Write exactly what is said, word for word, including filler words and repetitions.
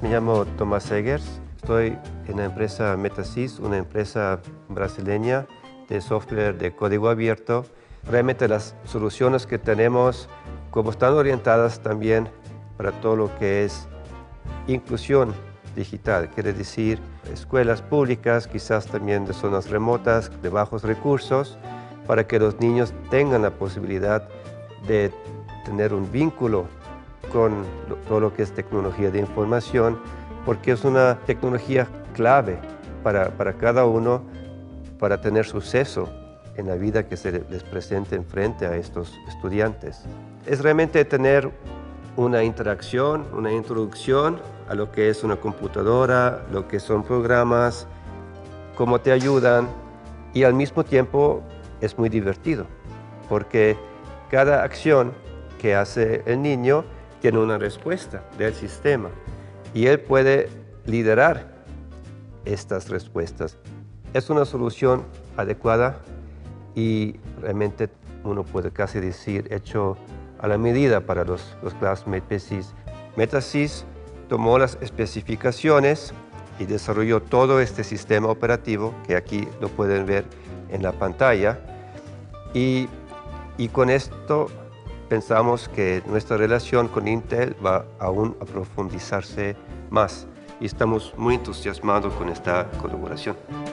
Me llamo Tomás Eggers, estoy en la empresa Metasys, una empresa brasileña de software de código abierto. Realmente las soluciones que tenemos, como están orientadas también para todo lo que es inclusión digital, quiere decir escuelas públicas, quizás también de zonas remotas, de bajos recursos, para que los niños tengan la posibilidad de tener un vínculo con todo lo que es tecnología de información, porque es una tecnología clave para, para cada uno para tener suceso en la vida que se les presente enfrente a estos estudiantes. Es realmente tener una interacción, una introducción a lo que es una computadora, lo que son programas, cómo te ayudan, y al mismo tiempo es muy divertido, porque cada acción que hace el niño tiene una respuesta del sistema y él puede liderar estas respuestas. Es una solución adecuada y realmente uno puede casi decir hecho a la medida para los, los classmates Metasys. Metasys tomó las especificaciones y desarrolló todo este sistema operativo que aquí lo pueden ver en la pantalla, y, y con esto pensamos que nuestra relación con Intel va aún a profundizarse más y estamos muy entusiasmados con esta colaboración.